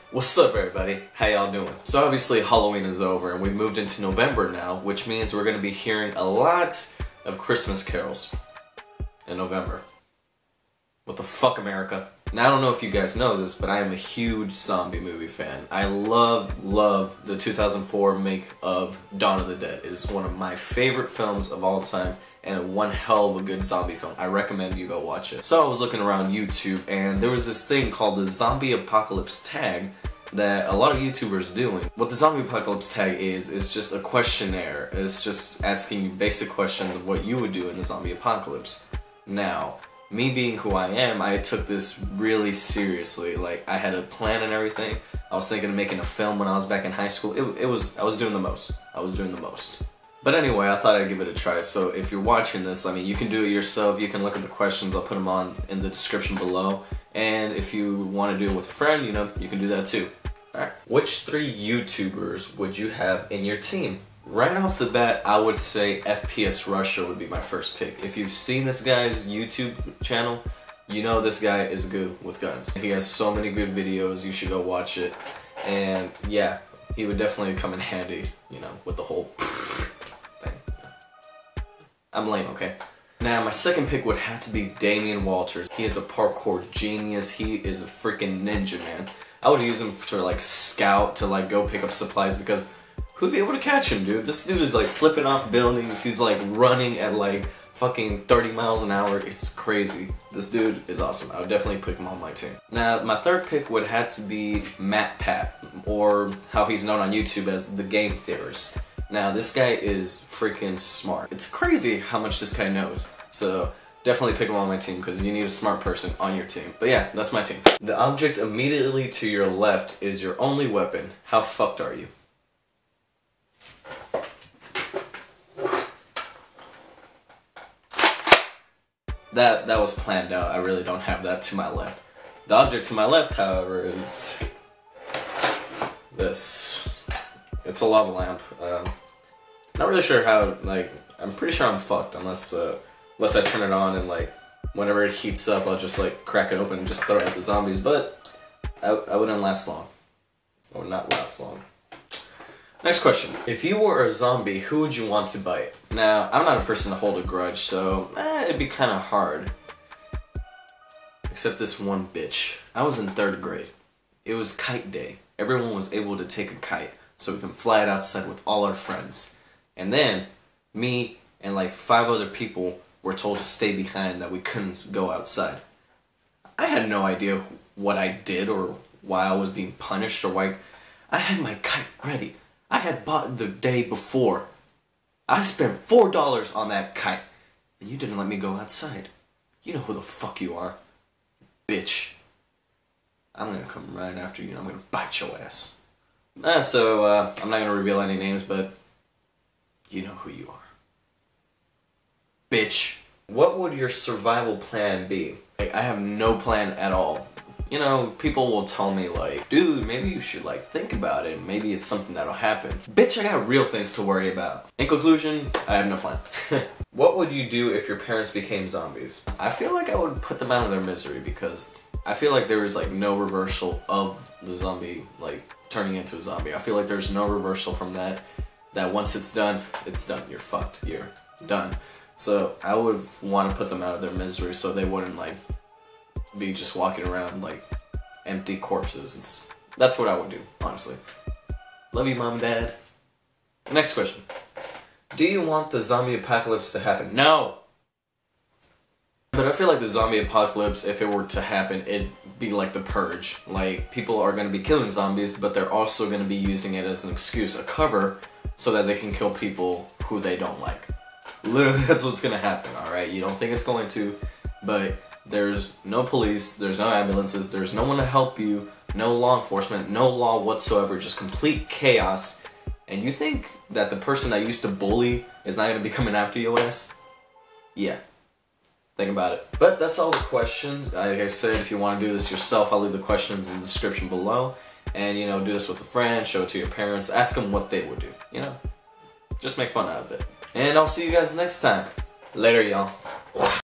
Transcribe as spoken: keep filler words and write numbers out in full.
What's up, everybody? How y'all doing? So obviously Halloween is over and we moved into November now, which means we're gonna be hearing a lot of Christmas carols in November. What the fuck, America? Now, I don't know if you guys know this, but I am a huge zombie movie fan. I love, love the two thousand four make of Dawn of the Dead. It is one of my favorite films of all time and one hell of a good zombie film. I recommend you go watch it. So I was looking around YouTube and there was this thing called the Zombie Apocalypse tag that a lot of YouTubers are doing. What the Zombie Apocalypse tag is, is just a questionnaire. It's just asking you basic questions of what you would do in the zombie apocalypse. Now, me being who I am, I took this really seriously. Like, I had a plan and everything. I was thinking of making a film when I was back in high school. It, it was, I was doing the most. I was doing the most. But anyway, I thought I'd give it a try. So if you're watching this, I mean, you can do it yourself. You can look at the questions. I'll put them on in the description below. And if you want to do it with a friend, you know, you can do that too. Alright. Which three YouTubers would you have in your team? Right off the bat, I would say F P S Russia would be my first pick. If you've seen this guy's YouTube channel, you know this guy is good with guns. He has so many good videos, you should go watch it. And yeah, he would definitely come in handy, you know, with the whole thing. I'm lame, okay? Now, my second pick would have to be Damian Walters. He is a parkour genius. He is a freaking ninja, man. I would use him to like scout, to like go pick up supplies, because who'd be able to catch him, dude? This dude is like flipping off buildings. He's like running at like fucking thirty miles an hour. It's crazy. This dude is awesome. I would definitely pick him on my team. Now, my third pick would have to be Matt Pat, or how he's known on YouTube as the Game Theorist. Now, this guy is freaking smart. It's crazy how much this guy knows. So definitely pick him on my team, because you need a smart person on your team. But yeah, that's my team. The object immediately to your left is your only weapon. How fucked are you? That, that was planned out. I really don't have that to my left. The object to my left, however, is this. It's a lava lamp. Um, not really sure how, like, I'm pretty sure I'm fucked unless, uh, unless I turn it on and, like, whenever it heats up, I'll just, like, crack it open and just throw it at the zombies. But I, I wouldn't last long. I would not last long. Next question. If you were a zombie, who would you want to bite? Now, I'm not a person to hold a grudge, so eh, it'd be kind of hard. Except this one bitch. I was in third grade. It was kite day. Everyone was able to take a kite so we can fly it outside with all our friends. And then, me and like five other people were told to stay behind, that we couldn't go outside. I had no idea what I did or why I was being punished or why. I had my kite ready. I had bought the day before. I spent four dollars on that kite, and you didn't let me go outside. You know who the fuck you are, bitch. I'm gonna come right after you and I'm gonna bite your ass. Ah, so, uh, I'm not gonna reveal any names, but you know who you are. Bitch. What would your survival plan be? Like, I have no plan at all. You know, people will tell me like, dude, maybe you should like think about it. Maybe it's something that'll happen. Bitch, I got real things to worry about. In conclusion, I have no plan. What would you do if your parents became zombies? I feel like I would put them out of their misery, because I feel like there is like no reversal of the zombie like turning into a zombie. I feel like there's no reversal from that. That once it's done, it's done. You're fucked. You're done. So I would want to put them out of their misery so they wouldn't like be just walking around like empty corpses. It's, that's what I would do, honestly. Love you, Mom and Dad. Next question. Do you want the zombie apocalypse to happen? No! But I feel like the zombie apocalypse, if it were to happen, it'd be like the Purge. Like, people are going to be killing zombies, but they're also going to be using it as an excuse, a cover, so that they can kill people who they don't like. Literally, that's what's going to happen, alright? You don't think it's going to, but there's no police, there's no ambulances, there's no one to help you, no law enforcement, no law whatsoever, just complete chaos. And you think that the person that used to bully is not going to be coming after your ass? Yeah. Think about it. But that's all the questions. Like I said, if you want to do this yourself, I'll leave the questions in the description below. And, you know, do this with a friend, show it to your parents, ask them what they would do, you know? Just make fun out of it. And I'll see you guys next time. Later, y'all.